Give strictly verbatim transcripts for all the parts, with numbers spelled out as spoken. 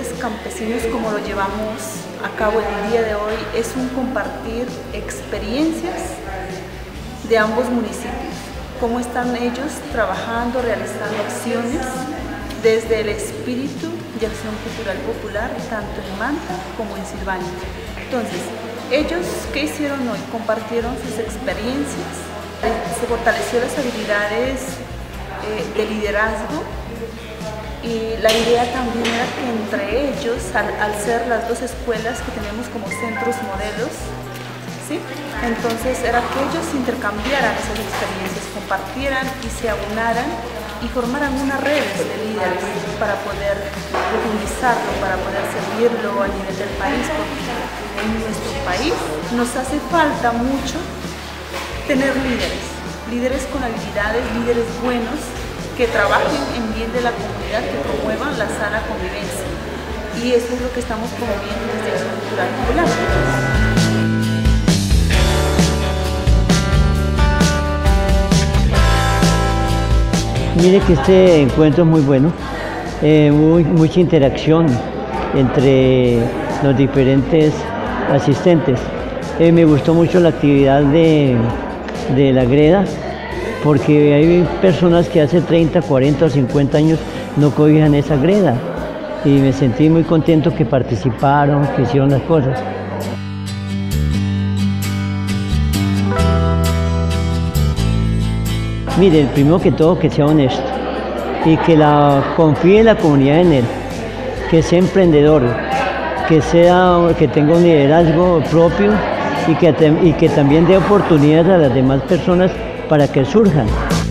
talleres campesinos como lo llevamos a cabo el día de hoy es un compartir experiencias de ambos municipios, cómo están ellos trabajando, realizando acciones desde el espíritu de acción cultural popular, tanto en Manta como en Silvania. Entonces, ellos, ¿qué hicieron hoy? Compartieron sus experiencias, se fortaleció las habilidades eh, de liderazgo, y la idea también era que entre ellos, al, al ser las dos escuelas que tenemos como centros modelos, ¿sí? Entonces era que ellos intercambiaran esas experiencias, compartieran y se aunaran y formaran unas redes de líderes para poder utilizarlo, para poder servirlo a nivel del país, porque en nuestro país nos hace falta mucho tener líderes, líderes con habilidades, líderes buenos, que trabajen en bien de la comunidad, que promuevan la sana convivencia. Y eso es lo que estamos promoviendo desde Acción Cultural Popular. Mire que este encuentro es muy bueno, eh, muy, mucha interacción entre los diferentes asistentes. Eh, me gustó mucho la actividad de, de la greda, porque hay personas que hace treinta, cuarenta o cincuenta años no cobijan esa greda, y me sentí muy contento que participaron, que hicieron las cosas. Mire, primero que todo, que sea honesto y que la, confíe la comunidad en él, que sea emprendedor, que, sea, que tenga un liderazgo propio y que, y que también dé oportunidades a las demás personas para que surjan.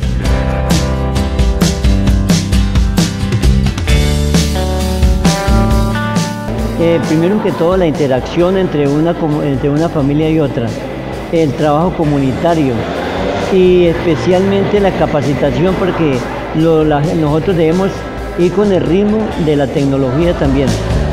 Eh, primero que todo, la interacción entre una, entre una familia y otra, el trabajo comunitario y especialmente la capacitación, porque lo, la, nosotros debemos ir con el ritmo de la tecnología también.